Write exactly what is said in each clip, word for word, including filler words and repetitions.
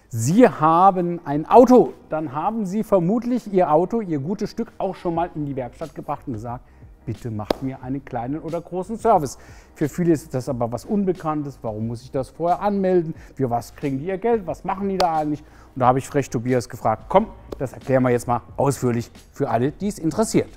Sie haben ein Auto, dann haben Sie vermutlich Ihr Auto, Ihr gutes Stück auch schon mal in die Werkstatt gebracht und gesagt, bitte macht mir einen kleinen oder großen Service. Für viele ist das aber was Unbekanntes. Warum muss ich das vorher anmelden? Für was kriegen die ihr Geld? Was machen die da eigentlich? Und da habe ich frech Tobias gefragt, komm, das erklären wir jetzt mal ausführlich für alle, die es interessiert.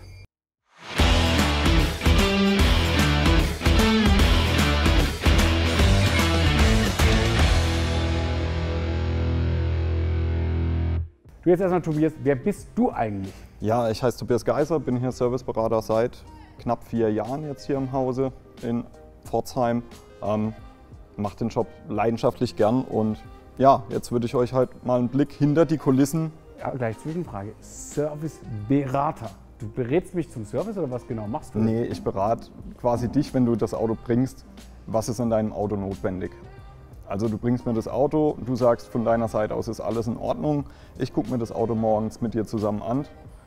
Du jetzt erstmal, Tobias, wer bist du eigentlich? Ja, ich heiße Tobias Geiser, bin hier Serviceberater seit knapp vier Jahren jetzt hier im Hause in Pforzheim. Ähm, mache den Job leidenschaftlich gern und ja, jetzt würde ich euch halt mal einen Blick hinter die Kulissen. Ja, gleich Zwischenfrage. Serviceberater. Du berätst mich zum Service oder was genau machst du? Nee, ich berate quasi dich, wenn du das Auto bringst, was ist in deinem Auto notwendig. Also du bringst mir das Auto, du sagst von deiner Seite aus ist alles in Ordnung. Ich gucke mir das Auto morgens mit dir zusammen an,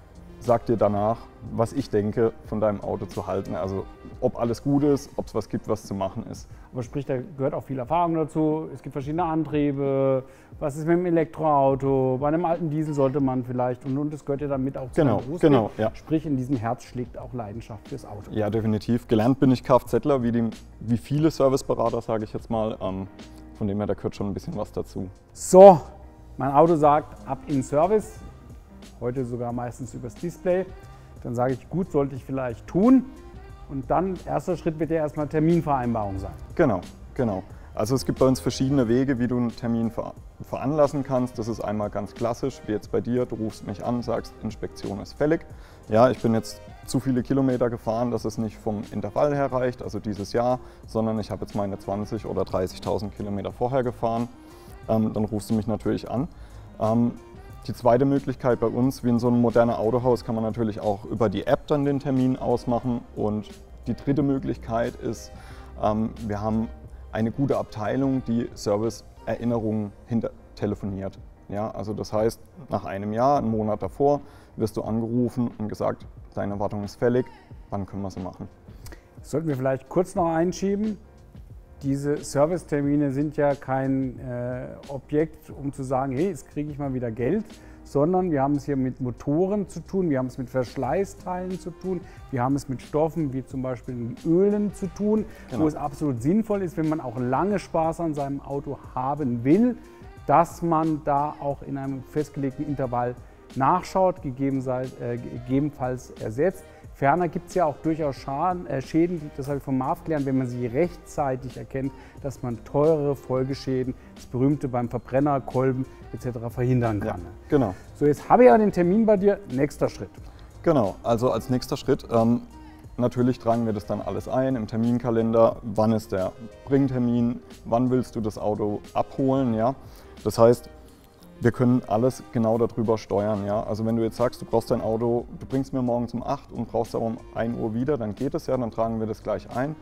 sag dir danach, was ich denke, von deinem Auto zu halten. Also ob alles gut ist, ob es was gibt, was zu machen ist. Aber sprich, da gehört auch viel Erfahrung dazu. Es gibt verschiedene Antriebe. Was ist mit dem Elektroauto? Bei einem alten Diesel sollte man vielleicht, und, und das gehört ja damit auch zu Genau, Berufsweg. genau, ja. Sprich, in diesem Herz schlägt auch Leidenschaft fürs Auto. Ja, definitiv. Gelernt bin ich Kfzler, wie, die, wie viele Serviceberater, sage ich jetzt mal. Ähm, von dem her, da gehört schon ein bisschen was dazu. So, mein Auto sagt, ab in Service. Heute sogar meistens übers Display. Dann sage ich, gut, sollte ich vielleicht tun. Und dann, erster Schritt wird ja erstmal Terminvereinbarung sein. Genau, genau. Also es gibt bei uns verschiedene Wege, wie du einen Termin ver veranlassen kannst. Das ist einmal ganz klassisch, wie jetzt bei dir. Du rufst mich an, sagst, Inspektion ist fällig. Ja, ich bin jetzt zu viele Kilometer gefahren, dass es nicht vom Intervall her reicht, also dieses Jahr, sondern ich habe jetzt meine zwanzigtausend oder dreißigtausend Kilometer vorher gefahren. Ähm, dann rufst du mich natürlich an. Ähm, Die zweite Möglichkeit bei uns, wie in so einem modernen Autohaus, kann man natürlich auch über die App dann den Termin ausmachen. Und die dritte Möglichkeit ist, ähm, wir haben eine gute Abteilung, die Service-Erinnerungen hinter telefoniert. Ja, also das heißt, nach einem Jahr, einen Monat davor, wirst du angerufen und gesagt, deine Wartung ist fällig, wann können wir sie machen? Das sollten wir vielleicht kurz noch einschieben. Diese Servicetermine sind ja kein äh, Objekt, um zu sagen, hey, jetzt kriege ich mal wieder Geld, sondern wir haben es hier mit Motoren zu tun, wir haben es mit Verschleißteilen zu tun, wir haben es mit Stoffen wie zum Beispiel Ölen zu tun, genau. Wo es absolut sinnvoll ist, wenn man auch lange Spaß an seinem Auto haben will, dass man da auch in einem festgelegten Intervall nachschaut, gegebenenfalls ersetzt. Ferner gibt es ja auch durchaus Schaden, äh, Schäden, das habe ich vom Marv gelernt, wenn man sie rechtzeitig erkennt, dass man teurere Folgeschäden, das berühmte beim Verbrenner, Kolben et cetera verhindern kann. Ja, genau. So, jetzt habe ich ja den Termin bei dir, nächster Schritt. Genau, also als nächster Schritt, ähm, natürlich tragen wir das dann alles ein im Terminkalender, wann ist der Bringtermin, wann willst du das Auto abholen, ja. Das heißt, wir können alles genau darüber steuern. Ja? Also wenn du jetzt sagst, du brauchst dein Auto, du bringst mir morgens um acht und brauchst aber um ein Uhr wieder, dann geht es ja, dann tragen wir das gleich ein.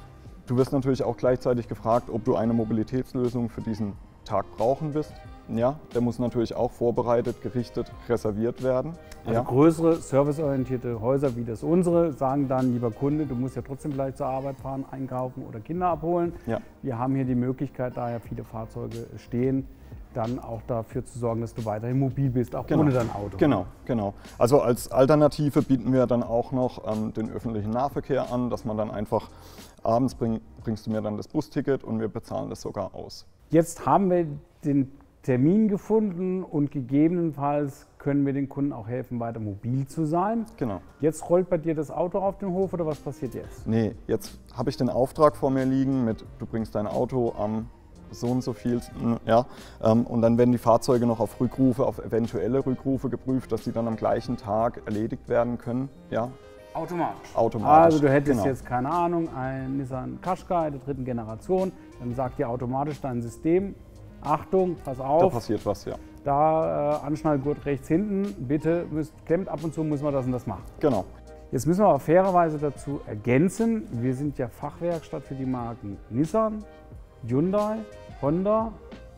Du wirst natürlich auch gleichzeitig gefragt, ob du eine Mobilitätslösung für diesen Tag brauchen wirst. Ja, der muss natürlich auch vorbereitet, gerichtet, reserviert werden. Also ja. Größere, serviceorientierte Häuser wie das unsere sagen dann, lieber Kunde, du musst ja trotzdem vielleicht zur Arbeit fahren, einkaufen oder Kinder abholen. Ja. Wir haben hier die Möglichkeit, da ja viele Fahrzeuge stehen, dann auch dafür zu sorgen, dass du weiterhin mobil bist, auch genau. ohne dein Auto. Genau, genau. Also als Alternative bieten wir dann auch noch ähm, den öffentlichen Nahverkehr an, dass man dann einfach abends bring, bringst du mir dann das Busticket und wir bezahlen das sogar aus. Jetzt haben wir den Termin gefunden und gegebenenfalls können wir den Kunden auch helfen, weiter mobil zu sein. Genau. Jetzt rollt bei dir das Auto auf den Hof oder was passiert jetzt? Nee, jetzt habe ich den Auftrag vor mir liegen mit, du bringst dein Auto am so und so viel, ja, und dann werden die Fahrzeuge noch auf Rückrufe, auf eventuelle Rückrufe geprüft, dass die dann am gleichen Tag erledigt werden können, ja. Automatisch. Automatisch. Also du hättest genau. jetzt, keine Ahnung, einen Nissan Qashqai der dritten Generation, dann sagt dir automatisch dein System, Achtung, pass auf. Da passiert was, ja. Da äh, Anschnallgurt rechts hinten, bitte, müsst, klemmt ab und zu, müssen wir das und das machen. Genau. Jetzt müssen wir aber fairerweise dazu ergänzen, wir sind ja Fachwerkstatt für die Marken Nissan, Hyundai, Honda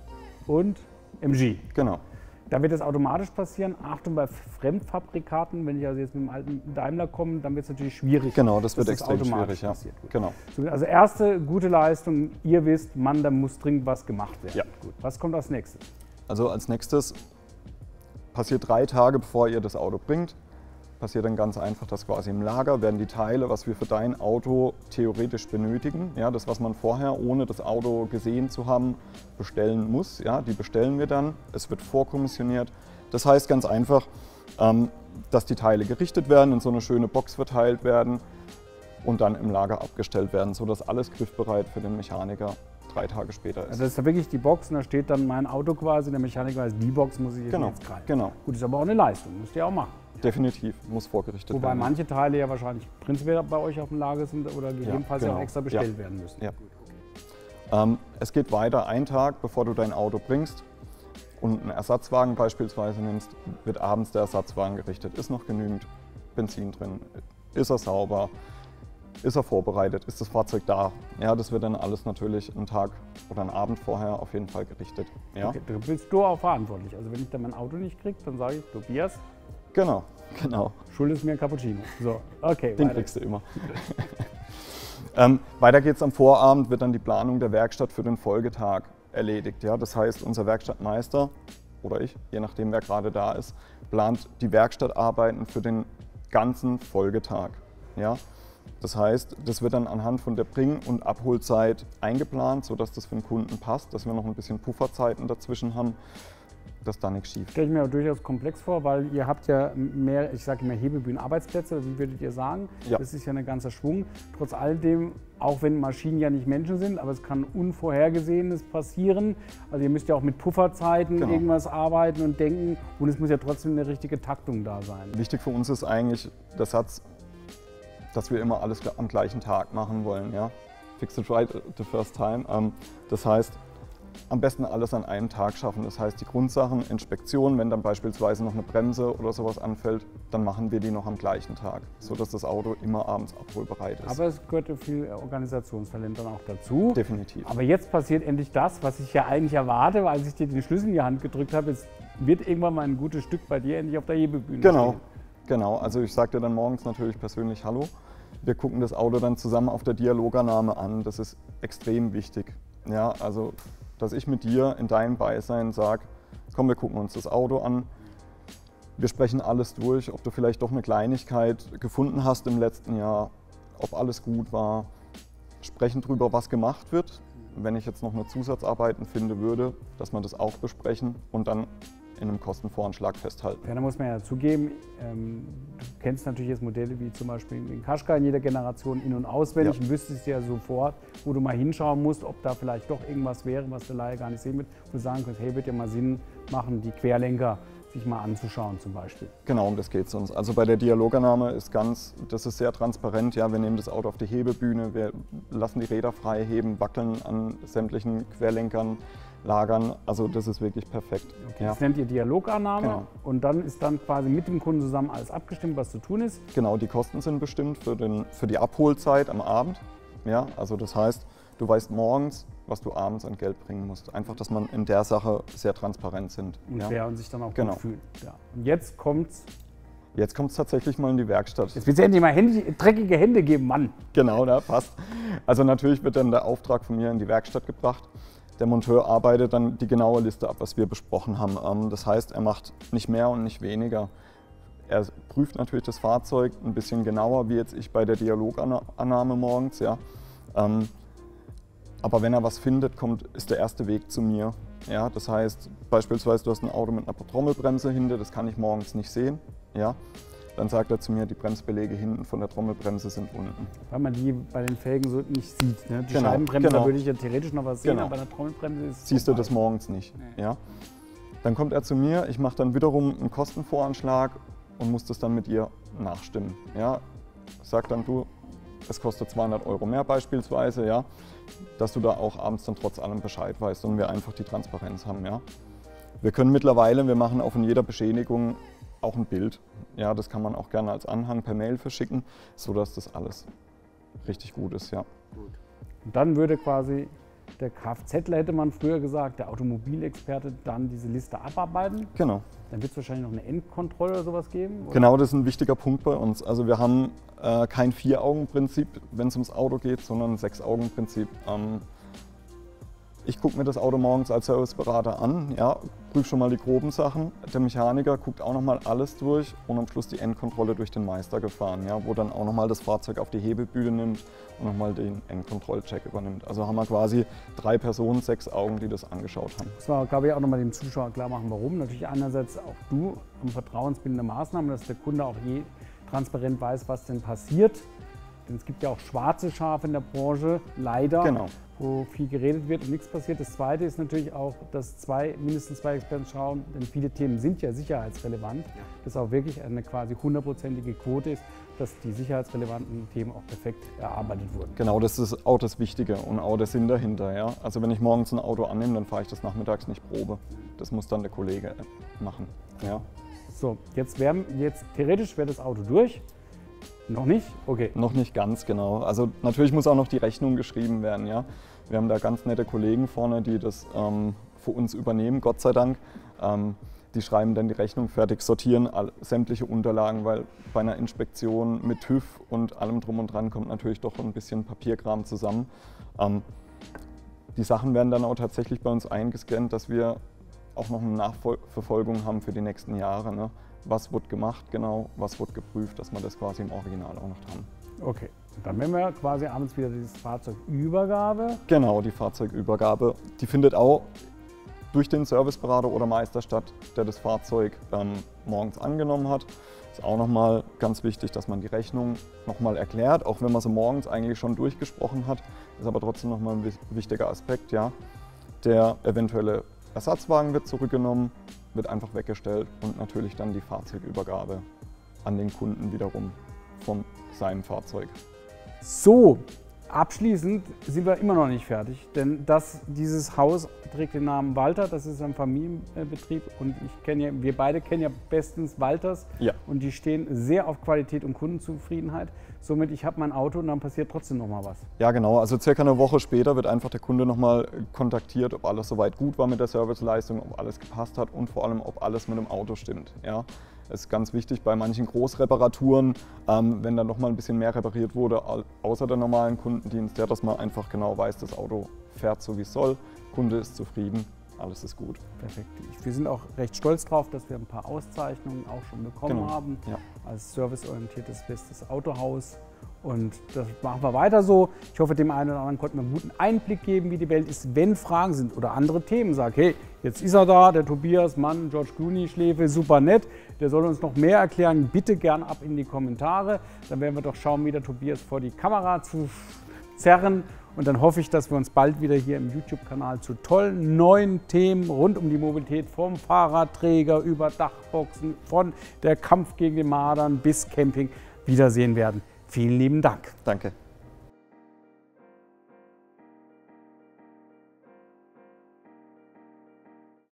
und M G. Genau. Da wird das automatisch passieren. Achtung bei Fremdfabrikaten, wenn ich also jetzt mit dem alten Daimler komme, dann wird es natürlich schwierig. Genau, das wird extrem schwierig, ja. Genau. Also erste gute Leistung, ihr wisst, Mann, da muss dringend was gemacht werden. Ja. Gut. Was kommt als nächstes? Also als nächstes passiert drei Tage, bevor ihr das Auto bringt, passiert dann ganz einfach, dass quasi im Lager werden die Teile, was wir für dein Auto theoretisch benötigen, ja, das, was man vorher, ohne das Auto gesehen zu haben, bestellen muss, ja, die bestellen wir dann. Es wird vorkommissioniert. Das heißt ganz einfach, ähm, dass die Teile gerichtet werden, in so eine schöne Box verteilt werden und dann im Lager abgestellt werden, sodass alles griffbereit für den Mechaniker drei Tage später ist. Also das ist ja wirklich die Box und da steht dann mein Auto quasi, der Mechaniker weiß, die Box muss ich genau, jetzt greifen. Genau. Gut, ist aber auch eine Leistung, müsst ihr auch machen. Definitiv, muss vorgerichtet Wobei werden. Wobei manche Teile ja wahrscheinlich prinzipiell bei euch auf dem Lager sind oder gegebenenfalls ja, genau. auch extra bestellt ja. werden müssen. Ja. Ähm, es geht weiter, einen Tag bevor du dein Auto bringst und einen Ersatzwagen beispielsweise nimmst, wird abends der Ersatzwagen gerichtet. Ist noch genügend Benzin drin? Ist er sauber? Ist er vorbereitet? Ist das Fahrzeug da? Ja, das wird dann alles natürlich einen Tag oder einen Abend vorher auf jeden Fall gerichtet. Ja? Okay, da bist du auch verantwortlich. Also wenn ich dann mein Auto nicht kriege, dann sage ich, Tobias, Genau, genau. schuldest mir ein Cappuccino. So, okay. Den weiter. kriegst du immer. ähm, weiter geht's am Vorabend, wird dann die Planung der Werkstatt für den Folgetag erledigt. Ja? Das heißt, unser Werkstattmeister oder ich, je nachdem wer gerade da ist, plant die Werkstattarbeiten für den ganzen Folgetag. Ja? Das heißt, das wird dann anhand von der Bring- und Abholzeit eingeplant, sodass das für den Kunden passt, dass wir noch ein bisschen Pufferzeiten dazwischen haben, dass da nichts schief geht. Stelle ich mir aber durchaus komplex vor, weil ihr habt ja mehr, ich sage immer Hebebühnen-Arbeitsplätze, wie würdet ihr sagen? Ja. Das ist ja ein ganzer Schwung. Trotz alledem, auch wenn Maschinen ja nicht Menschen sind, aber es kann Unvorhergesehenes passieren. Also ihr müsst ja auch mit Pufferzeiten genau. irgendwas arbeiten und denken und es muss ja trotzdem eine richtige Taktung da sein. Wichtig für uns ist eigentlich der Satz, dass wir immer alles am gleichen Tag machen wollen. Ja? Fix it right the first time. Ähm, das heißt, am besten alles an einem Tag schaffen. Das heißt, die Grundsachen, Inspektion, wenn dann beispielsweise noch eine Bremse oder sowas anfällt, dann machen wir die noch am gleichen Tag, sodass das Auto immer abends abholbereit ist. Aber es gehört viel Organisationstalent dann auch dazu. Definitiv. Aber jetzt passiert endlich das, was ich ja eigentlich erwarte, weil als ich dir den Schlüssel in die Hand gedrückt habe, es wird irgendwann mal ein gutes Stück bei dir endlich auf der Hebebühne Genau, stehen. genau. Also ich sage dir dann morgens natürlich persönlich Hallo. Wir gucken das Auto dann zusammen auf der Dialogannahme an. Das ist extrem wichtig. Ja, also dass ich mit dir in deinem Beisein sage, komm, wir gucken uns das Auto an, wir sprechen alles durch, ob du vielleicht doch eine Kleinigkeit gefunden hast im letzten Jahr, ob alles gut war, sprechen darüber, was gemacht wird. Wenn ich jetzt noch eine Zusatzarbeiten finde würde, dass wir das auch besprechen und dann in einem Kostenvoranschlag festhalten. Ja, da muss man ja zugeben, ähm, du kennst natürlich jetzt Modelle wie zum Beispiel den Qashqai in jeder Generation in- und auswendig Ja. und wüsstest ja sofort, wo du mal hinschauen musst, ob da vielleicht doch irgendwas wäre, was der Laie gar nicht sehen wird, wo du sagen kannst, hey, wird ja mal Sinn machen, die Querlenker sich mal anzuschauen zum Beispiel. Genau, um das geht es uns. Also bei der Dialogannahme ist ganz, das ist sehr transparent. Ja, wir nehmen das Auto auf die Hebebühne, wir lassen die Räder frei heben, wackeln an sämtlichen Querlenkern, Lagern. Also das ist wirklich perfekt. Okay, ja. Das nennt ihr Dialogannahme Genau. und dann ist dann quasi mit dem Kunden zusammen alles abgestimmt, was zu tun ist. Genau, die Kosten sind bestimmt für, den, für die Abholzeit am Abend. Ja, also das heißt, du weißt morgens, was du abends an Geld bringen musst. Einfach, dass man in der Sache sehr transparent sind. Und ja. fair und sich dann auch Genau. gut fühlen. Ja. Und jetzt kommt's. Jetzt kommt es tatsächlich mal in die Werkstatt. Jetzt willst du endlich mal Hände, dreckige Hände geben, Mann. Genau, da passt. Also natürlich wird dann der Auftrag von mir in die Werkstatt gebracht. Der Monteur arbeitet dann die genaue Liste ab, was wir besprochen haben. Das heißt, er macht nicht mehr und nicht weniger. Er prüft natürlich das Fahrzeug ein bisschen genauer, wie jetzt ich bei der Dialogannahme morgens. Ja. Aber wenn er was findet, kommt, ist der erste Weg zu mir. Ja, das heißt, beispielsweise du hast ein Auto mit einer Trommelbremse hinter, das kann ich morgens nicht sehen. Ja. Dann sagt er zu mir, die Bremsbeläge hinten von der Trommelbremse sind unten. Weil man die bei den Felgen so nicht sieht. Ne? Die Genau, Scheibenbremse, genau. da würde ich ja theoretisch noch was sehen, Genau. aber bei der Trommelbremse ist es Siehst du vorbei. das morgens nicht. Nee. Ja. Dann kommt er zu mir, ich mache dann wiederum einen Kostenvoranschlag und muss das dann mit ihr nachstimmen. Ja. Sag dann, du, es kostet zweihundert Euro mehr beispielsweise, ja, dass du da auch abends dann trotz allem Bescheid weißt und wir einfach die Transparenz haben. Ja. Wir können mittlerweile, wir machen auch in jeder Beschädigung auch ein Bild. Ja, das kann man auch gerne als Anhang per Mail verschicken, sodass das alles richtig gut ist. Ja. Und dann würde quasi der Kfzler, hätte man früher gesagt, der Automobilexperte, dann diese Liste abarbeiten. Genau. Dann wird es wahrscheinlich noch eine Endkontrolle oder sowas geben? Oder? Genau, das ist ein wichtiger Punkt bei uns. Also wir haben äh, kein Vier-Augen-Prinzip, wenn es ums Auto geht, sondern ein Sechs-Augen-Prinzip. Ähm, ich gucke mir das Auto morgens als Serviceberater an, ja, prüfe schon mal die groben Sachen. Der Mechaniker guckt auch nochmal alles durch und am Schluss die Endkontrolle durch den Meister gefahren, ja, wo dann auch nochmal das Fahrzeug auf die Hebebühne nimmt und nochmal den Endkontrollcheck übernimmt. Also haben wir quasi drei Personen, sechs Augen, die das angeschaut haben. Das war, glaube ich, auch nochmal dem Zuschauer klar machen, warum. Natürlich einerseits auch du um vertrauensbildende Maßnahmen, dass der Kunde auch je transparent weiß, was denn passiert. Denn es gibt ja auch schwarze Schafe in der Branche, leider, genau, wo viel geredet wird und nichts passiert. Das Zweite ist natürlich auch, dass zwei, mindestens zwei Experten schauen, denn viele Themen sind ja sicherheitsrelevant, ja, dass auch wirklich eine quasi hundertprozentige Quote ist, dass die sicherheitsrelevanten Themen auch perfekt erarbeitet wurden. Genau, das ist auch das Wichtige und auch der Sinn dahinter. Ja? Also wenn ich morgens ein Auto annehme, dann fahre ich das nachmittags nicht Probe. Das muss dann der Kollege machen. Ja? So, jetzt, wär, jetzt theoretisch wäre das Auto durch. Noch nicht? Okay. Noch nicht ganz, genau. Also natürlich muss auch noch die Rechnung geschrieben werden. Ja? Wir haben da ganz nette Kollegen vorne, die das ähm, für uns übernehmen, Gott sei Dank. Ähm, die schreiben dann die Rechnung fertig, sortieren all, sämtliche Unterlagen, weil bei einer Inspektion mit TÜV und allem drum und dran kommt natürlich doch ein bisschen Papierkram zusammen. Ähm, die Sachen werden dann auch tatsächlich bei uns eingescannt, dass wir auch noch eine Nachverfolgung haben für die nächsten Jahre. Ne? Was wird gemacht genau, was wird geprüft, dass wir das quasi im Original auch noch haben. Okay, und dann werden wir quasi abends wieder diese Fahrzeugübergabe. Genau, die Fahrzeugübergabe, die findet auch durch den Serviceberater oder Meister statt, der das Fahrzeug ähm, morgens angenommen hat. Ist auch nochmal ganz wichtig, dass man die Rechnung nochmal erklärt, auch wenn man sie morgens eigentlich schon durchgesprochen hat, ist aber trotzdem nochmal ein wichtiger Aspekt. Ja. Der eventuelle Ersatzwagen wird zurückgenommen, wird einfach weggestellt und natürlich dann die Fahrzeugübergabe an den Kunden wiederum von seinem Fahrzeug. So, abschließend sind wir immer noch nicht fertig, denn das, dieses Haus trägt den Namen Walter, das ist ein Familienbetrieb und ich kenne ja, wir beide kennen ja bestens Walters, ja, und die stehen sehr auf Qualität und Kundenzufriedenheit. Somit, ich habe mein Auto und dann passiert trotzdem noch mal was. Ja genau, also circa eine Woche später wird einfach der Kunde nochmal kontaktiert, ob alles soweit gut war mit der Serviceleistung, ob alles gepasst hat und vor allem, ob alles mit dem Auto stimmt. Ja. Es ist ganz wichtig bei manchen Großreparaturen, ähm, wenn dann noch mal ein bisschen mehr repariert wurde, außer der normalen Kundendienst, ja, dass man einfach genau weiß, das Auto fährt so wie es soll, Kunde ist zufrieden, alles ist gut. Perfekt. Wir sind auch recht stolz drauf, dass wir ein paar Auszeichnungen auch schon bekommen genau. haben, ja, als serviceorientiertes bestes Autohaus. Und das machen wir weiter so. Ich hoffe, dem einen oder anderen konnten wir einen guten Einblick geben, wie die Welt ist. Wenn Fragen sind oder andere Themen, sag, hey, jetzt ist er da, der Tobias Mann, George Clooney, Schläfe, super nett. Der soll uns noch mehr erklären. Bitte gern ab in die Kommentare. Dann werden wir doch schauen, wie der Tobias vor die Kamera zu zerren. Und dann hoffe ich, dass wir uns bald wieder hier im YouTube-Kanal zu tollen neuen Themen rund um die Mobilität, vom Fahrradträger über Dachboxen, von der Kampf gegen den Marder bis Camping wiedersehen werden. Vielen lieben Dank. Danke.